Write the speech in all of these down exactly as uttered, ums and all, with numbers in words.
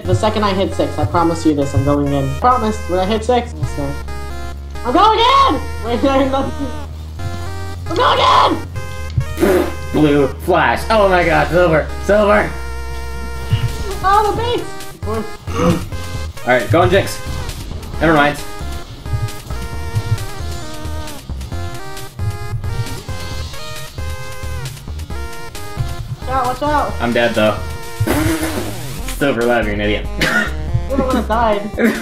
the second I hit six. I promise you this. I'm going in. Promise. When I hit six, I'm going in. Wait, I'm not. I'm going in. Blue flash. Oh my god, silver, silver. Oh, the base. All right, go on, Jinx. Never mind. Watch out! Watch out! I'm dead though. Silverlab, you're an idiot. You're the one that died.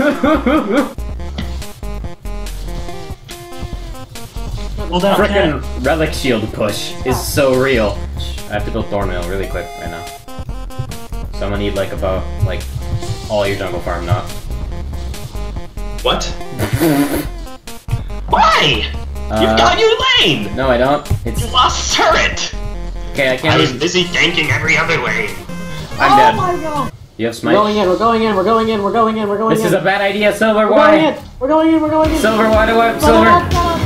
Well, that frickin' relic shield push is so real. I have to build Thornmail really quick right now. So I'm gonna need like about like all your jungle farm, not. What? Why? Uh, You've got your lane! No, I don't. It's You lost turret! okay. I can't. I was even... busy ganking every other lane. I'm oh dead. Oh my god! You have We're smite. going in. We're going in. We're going in. We're going in. We're going This in. is a bad idea, Silver. We're Why? going in. We're going in. We're going in. Silver, why do I have Silver?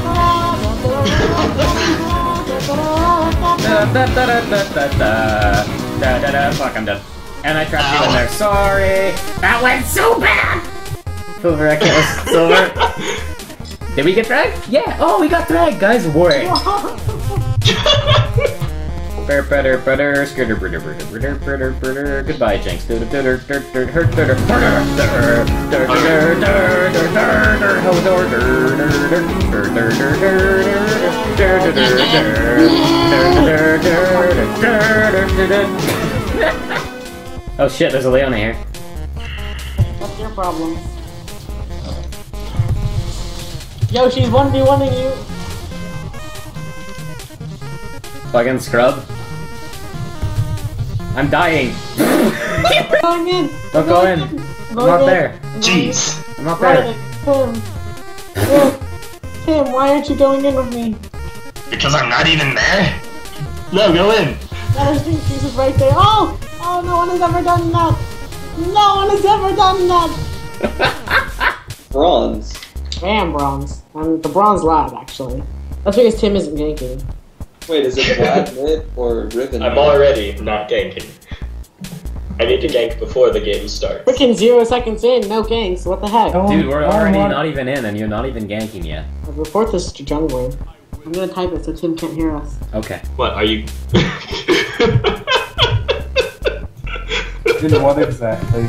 Da, da, da, da, da, da, da, da, da. Fuck, I'm dead. And I trapped you in there. Sorry. That went so bad. Silver, I can't. Silver. Did we get dragged? Yeah. Oh, we got dragged, guys. Work. Better, better, better. Skirter, better, better, better, better, better. Goodbye, Jinx. Do do do do do do do do do oh shit, there's a Leona here. What's your problem? Yo, she's one v one-ing you. Fucking scrub. I'm dying. Going in. Don't go in. I'm not there. Jeez. I'm not there. Tim. Tim. Tim, why aren't you going in with me? Because I'm not even there? No, go in. That is Jesus right there. Oh! Oh, no one has ever done that. No one has ever done that. Bronze. I am bronze. I'm the bronze lad, actually. That's because Tim isn't ganking. Wait, is it Vlad mid or Riven? I'm already not ganking. I need to gank before the game starts. Freaking zero seconds in, no ganks. What the heck? Dude, we're already not even in, and you're not even ganking yet. I'll report this to jungler. I'm gonna type it so Tim can't hear us. Okay. What, are you... Dude, what exactly?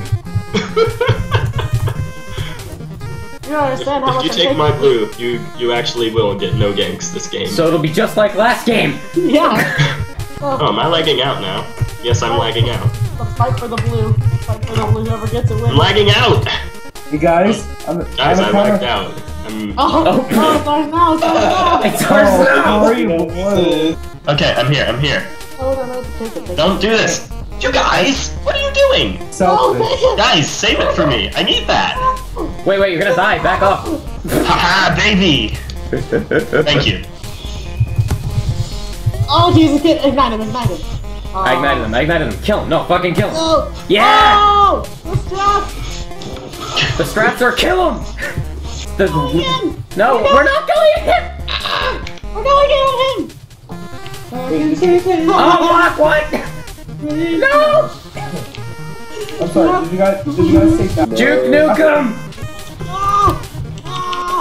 You don't understand how If much you I'm take taking. my blue, you you actually will get no ganks this game. So it'll be just like last game. Yeah. Oh, am I lagging out now? Yes, I'm lagging out. Let's fight for the blue. Fight for the blue. Whoever gets it I'm wins. lagging out! You guys, I'm, Guys, I'm I kinda... lagged out. I'm... Oh, Oh. no, it's ours now. It's ours now. It's ours Oh, now. how are you? Whoa. Okay, I'm here, I'm here. Oh, no, no, take it. Take Don't it. do this! You guys! What are you doing? Selfish. Guys, save it for me! I need that! Wait, wait, you're gonna die. Back off. Haha, baby! Thank you. Oh, Jesus, get ignite him, ignite him. Oh. I ignited him. I ignited him. Kill him. No, fucking kill him. No. Yeah. Oh, the strap. The straps are kill him. The... Going in. No, We're we're not going in. We're going in with him. Oh, fuck, what? No. I'm sorry, did you guys, did you guys take that? Juke Nukem. Ah, ah,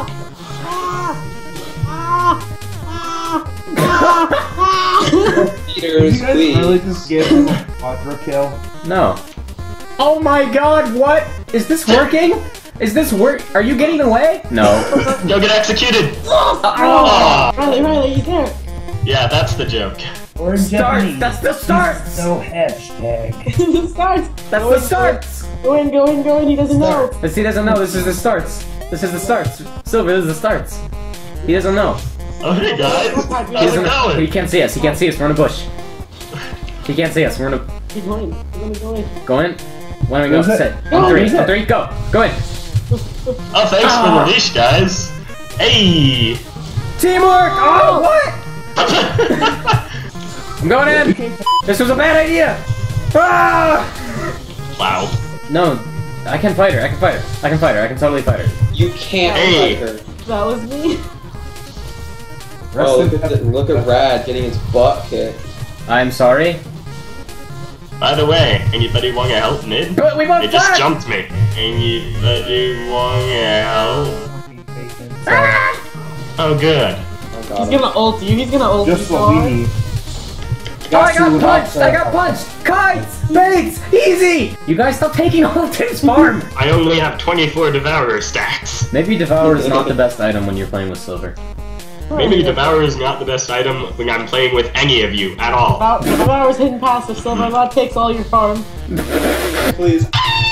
ah, ah, ah, Peters, Did you guys please. really just give him a quadra kill? No. Oh my god, what? Is this working? Is this work? Are you getting away? No. Go get executed! Oh. Riley, Riley, you there? Yeah, that's the joke. Or in Start. Japanese. That's the start. No hashtag. The starts. That's Go the in, starts. Go in, go in, go in. He doesn't know. But he doesn't know. This is the starts. This is the starts. Silver, this is the starts. He doesn't know. Oh, hey guys! He How's it doesn't know. He going? can't see us. He can't see us. We're in a bush. He can't see us. We're in a. Keep going. We're gonna go in. Go in. When we go, Where's it? sit. Go, On three. where's On it? three. Go. Go in. Oh, thanks Ah. for the leash, guys! Hey! Teamwork. Oh, what? I'm going in. This was a bad idea. Ah! Wow. No, I can fight her. I can fight her. I can fight her. I can totally fight her. You can't Hey. fight her. That was me. Oh, look at, the, look at Rad getting his butt kicked. I'm sorry. By the way, anybody want to help mid? But we both They just flash! jumped me. Anybody want to help? Ah! Oh, good. He's gonna ult you. He's gonna ult you. Just what we need. Oh, I got punched! I got punched! Kites! Baits! Easy! You guys stop taking all of Tim's farm! I only have twenty-four Devourer stacks. Maybe Devour is not the best item when you're playing with Silver. Maybe Devourer is not the best item when I'm playing with any of you at all. About the hours hidden passive, Silverlab takes all your farm. Please.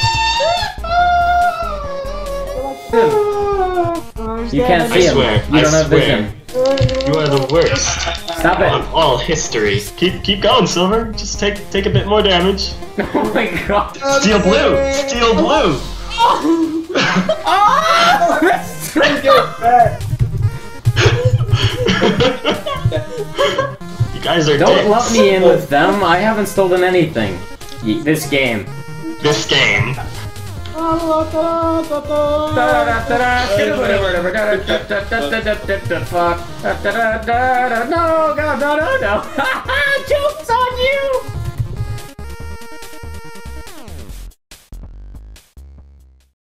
You can't see I him. swear, You I don't have swear. vision. You are the worst Stop it! of all history. Keep keep going, Silver. Just take take a bit more damage. Oh my god! Steel blue! Steel blue! Oh! That's so good! You guys are Don't dicks. lump me in with them. I haven't stolen anything. Y- This game. This game. Fuck. No, God, no, no, no.